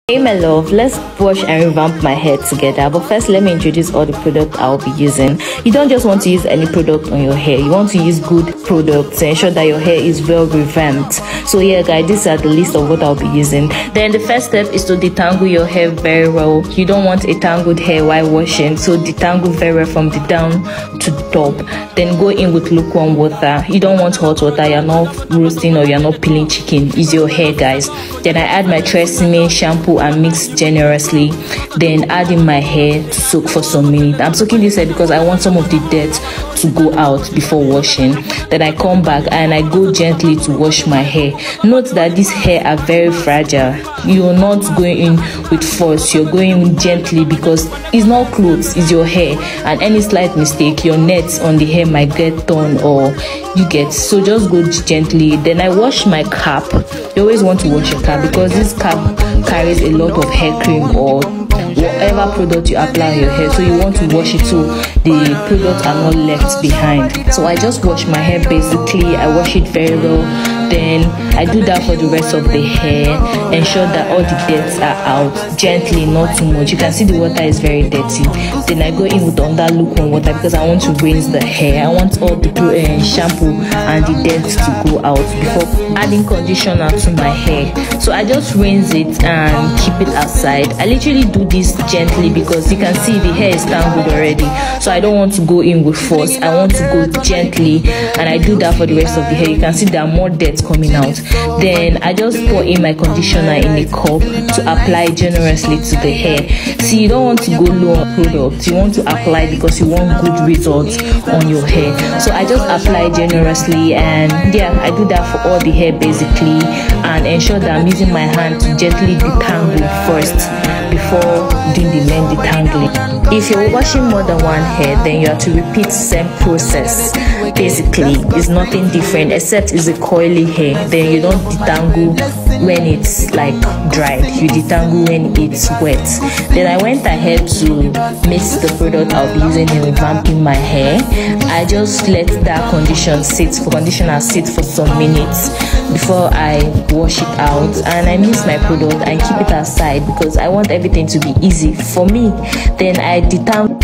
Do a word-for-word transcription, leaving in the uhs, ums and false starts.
Hey my love, let's wash and revamp my hair together. But first, let me introduce all the products I'll be using. You don't just want to use any product on your hair. You want to use good products to ensure that your hair is well revamped. So yeah guys, these are the list of what I'll be using. Then the first step is to detangle your hair very well. You don't want a tangled hair while washing, so detangle very well from the down to the top. Then go in with lukewarm water. You don't want hot water. You're not roasting or you're not peeling chicken. It's your hair guys. Then I add my Tresemme shampoo and mix generously. Then add in my hair to soak for some minutes. I'm soaking this hair because I want some of the dirt to go out before washing. Then I come back and I go gently to wash my hair. Note that these hair are very fragile. You're not going in with force, you're going in gently because it's not clothes, it's your hair, and any slight mistake your net on the hair might get torn or you get, so just go gently. Then I wash my cap. You always want to wash your cap because this cap carries a lot of hair cream or whatever product you apply on your hair, so you want to wash it so the products are not left behind. So I just wash my hair basically. I wash it very well. Then I do that for the rest of the hair. Ensure that all the dirt are out gently, not too much. You can see the water is very dirty. Then I go in with under lukewarm water because I want to rinse the hair. I want all the uh, shampoo and the dirt to go out before adding conditioner to my hair. So I just rinse it and keep it aside. I literally do this gently because you can see the hair is tangled already, so I don't want to go in with force. I want to go gently, and I do that for the rest of the hair. You can see there are more dirt coming out. Then I just pour in my conditioner in a cup to apply generously to the hair. See, you don't want to go low on products. You want to apply because you want good results on your hair. So I just apply generously, and yeah, I do that for all the hair basically, and ensure that I'm using my hand to gently detangle first before doing the main detangling. If you're washing more than one hair, then you have to repeat the same process. Basically, it's nothing different except it's a coily hair. Then you don't detangle when it's like dried. You detangle when it's wet. Then I went ahead to mix the product I'll be using in revamping my hair. I just let that condition sit for conditioner sit for some minutes before I wash it out, and I mix my product and keep it aside because I want everything to be easy for me. Then I detangle